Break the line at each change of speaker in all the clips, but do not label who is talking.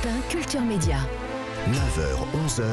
matin, Culture Média.
9h, 11h.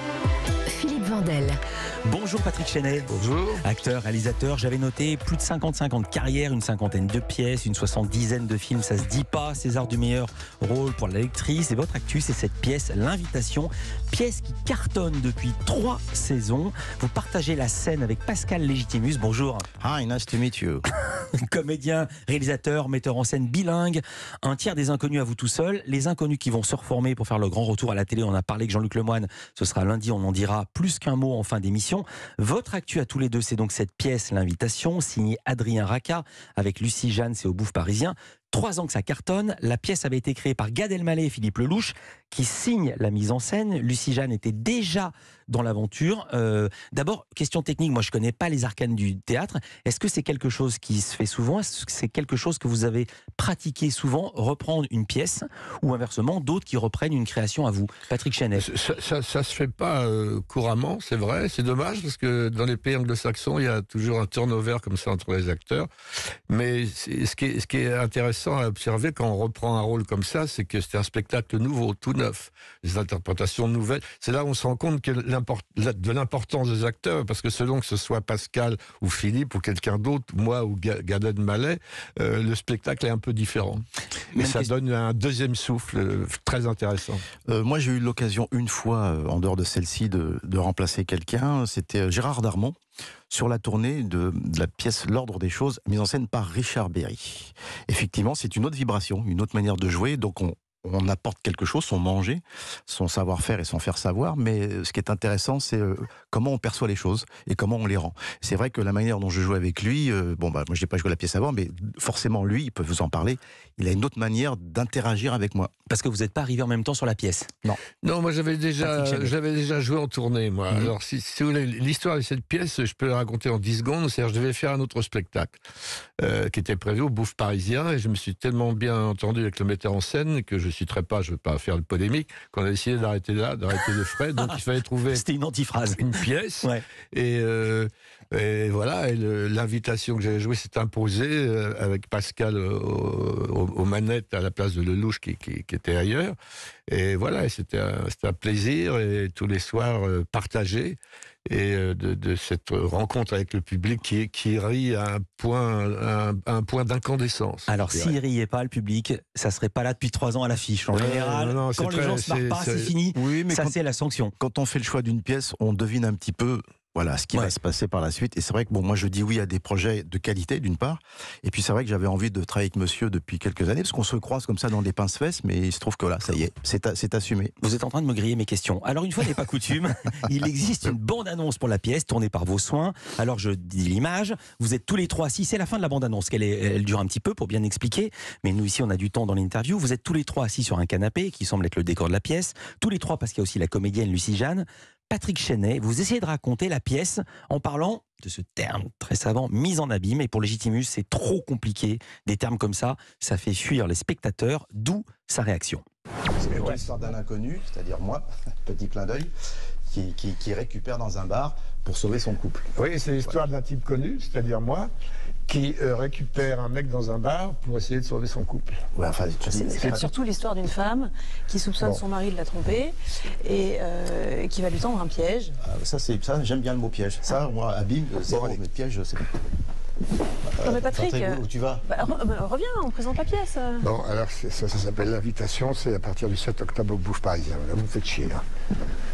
Philippe Vandel.
Bonjour Patrick Chenet.
Bonjour.
Acteur, réalisateur, j'avais noté plus de 55 ans de carrière, une cinquantaine de pièces, une soixantaine de films, ça se dit pas. César du meilleur rôle pour la lectrice. Et votre actu, c'est cette pièce, L'Invitation. Pièce qui cartonne depuis 3 saisons. Vous partagez la scène avec Pascal Légitimus. Bonjour.
Hi, nice to meet you.
Comédien, réalisateur, metteur en scène bilingue. Un tiers des inconnus à vous tout seul. Les inconnus qui vont se reformer pour faire le grand retour à la télé. On a parlé avec Jean-Luc Lemoyne. Ce sera lundi, on en dira plus qu'un mot en fin d'émission. Votre actu à tous les deux, c'est donc cette pièce, L'Invitation, signée Adrien Raca, avec Lucie Jeanne, c'est au Bouffe Parisien. 3 ans que ça cartonne. La pièce avait été créée par Gad Elmaleh et Philippe Lelouch, qui signent la mise en scène. Lucie Jeanne était déjà dans l'aventure. D'abord, question technique, moi je connais pas les arcanes du théâtre. Est-ce que c'est quelque chose qui se fait souvent? Est-ce que c'est quelque chose que vous avez pratiqué souvent, reprendre une pièce, ou inversement, d'autres qui reprennent une création à vous? Patrick Chenet.
Ça se fait pas couramment, c'est vrai. C'est dommage parce que dans les pays anglo-saxons, il y a toujours un turnover comme ça entre les acteurs. Mais ce qui est intéressant à observer quand on reprend un rôle comme ça, c'est que c'est un spectacle nouveau, tout neuf, des interprétations nouvelles. C'est là où on se rend compte de l'importance des acteurs, parce que selon que ce soit Pascal ou Philippe ou quelqu'un d'autre, moi ou Gad Elmaleh, le spectacle est un peu différent. Mais ça donne un deuxième souffle très intéressant.
Moi, j'ai eu l'occasion une fois, en dehors de celle-ci, de remplacer quelqu'un. C'était Gérard Darmon, sur la tournée de la pièce L'Ordre des choses, mise en scène par Richard Berry. Effectivement, c'est une autre vibration, une autre manière de jouer, donc on apporte quelque chose, son manger, son savoir-faire et son faire savoir, mais ce qui est intéressant, c'est comment on perçoit les choses et comment on les rend. C'est vrai que la manière dont je joue avec lui, moi je n'ai pas joué la pièce avant, mais forcément lui, il peut vous en parler, il a une autre manière d'interagir avec moi.
Parce que vous n'êtes pas arrivé en même temps sur la pièce?
Non, moi j'avais déjà joué en tournée, moi. Alors si vous voulez, l'histoire de cette pièce, je peux la raconter en 10 secondes. C'est-à-dire, je devais faire un autre spectacle qui était prévu au Bouffe Parisien, et je me suis tellement bien entendu avec le metteur en scène que je ne veux pas faire de polémique, qu'on a décidé d'arrêter de frais. Donc il fallait trouver.
C'était une antiphrase.
Une pièce.
Ouais.
Et voilà, et l'invitation que j'avais jouée s'est imposée avec Pascal aux manettes à la place de Lelouch qui était ailleurs. Et voilà, et c'était un plaisir, et tous les soirs partagés, et de cette rencontre avec le public qui rit à un point d'incandescence.
Alors s'il riait pas, le public, ça serait pas là depuis 3 ans à l'affiche. En général, quand les gens se marrent pas, c'est fini.
Oui, mais
c'est la sanction.
Quand on fait le choix d'une pièce, on devine un petit peu ce qui va se passer par la suite. Et c'est vrai que moi je dis oui à des projets de qualité d'une part, et puis c'est vrai que j'avais envie de travailler avec monsieur depuis quelques années, parce qu'on se croise comme ça dans des pince-fesses, mais il se trouve que là, ça y est, c'est assumé.
Vous êtes en train de me griller mes questions. Alors une fois n'est pas coutume, il existe une bande-annonce pour la pièce, tournée par vos soins. Alors je dis l'image, vous êtes tous les 3 assis, c'est la fin de la bande-annonce, elle dure un petit peu pour bien expliquer, mais nous ici on a du temps dans l'interview. Vous êtes tous les 3 assis sur un canapé, qui semble être le décor de la pièce, tous les 3 parce qu'il y a aussi la comédienne Lucie Jeanne. Patrick Chenet, vous essayez de raconter la pièce en parlant de ce terme très savant, mise en abîme, et pour Légitimus, c'est trop compliqué. Des termes comme ça fait fuir les spectateurs, d'où sa réaction.
C'est l'histoire d'un inconnu, c'est-à-dire moi, petit clin d'œil, qui récupère dans un bar pour sauver son couple.
Oui, c'est l'histoire d'un type connu, c'est-à-dire moi, qui récupère un mec dans un bar pour essayer de sauver son couple.
Ouais, enfin,
c'est surtout l'histoire d'une femme qui soupçonne son mari de la tromper et qui va lui tendre un piège.
Ça, j'aime bien le mot piège. Ça, moi, abîme, mais piège, c'est...
Non mais Patrick,
où tu vas?
Reviens, on présente la pièce.
Bon, alors ça s'appelle L'Invitation, c'est à partir du 7 octobre au Bouffe Parisien. Là, vous me faites chier. Hein.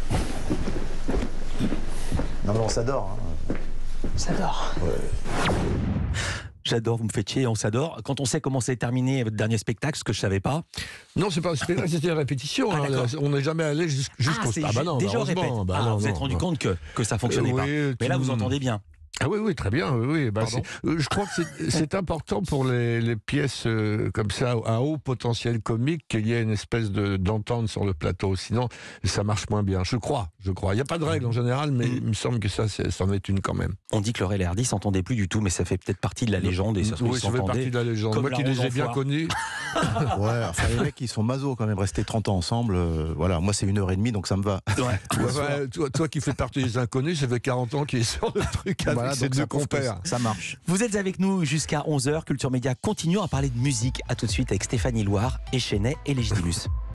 Non mais on s'adore. Hein.
On s'adore.
Ouais.
J'adore, vous me faites chier, on s'adore. Quand on sait comment s'est terminé votre dernier spectacle, ce que je savais pas.
Non, c'est pas un spectacle, c'était une répétition. On n'est jamais allé jusqu'au stade.
Déjà on répète. Vous vous êtes rendu compte que ça fonctionnait pas. Mais là vous entendez bien.
Ah oui, très bien. Oui. Je crois que c'est important pour les pièces comme ça, à haut potentiel comique, qu'il y ait une espèce d'entente sur le plateau. Sinon, ça marche moins bien. Je crois. Il n'y a pas de règle en général, mais il me semble que ça en est une quand même.
On dit que Laurel et Hardy s'entendaient plus du tout, mais ça fait peut-être partie de la légende. Et ça
fait partie de la légende. Moi qui les ai bien connus.
Ouais, enfin les mecs, ils sont masos quand même, rester 30 ans ensemble. Voilà, moi c'est 1h30, donc ça me va.
Ouais. Toi qui fais partie des inconnus, ça fait 40 ans qu'il est sur le truc avec ses deux compères.
Ça marche.
Vous êtes avec nous jusqu'à 11h. Culture Média continue à parler de musique. À tout de suite avec Stéphanie Loire et Chenet et Légitimus.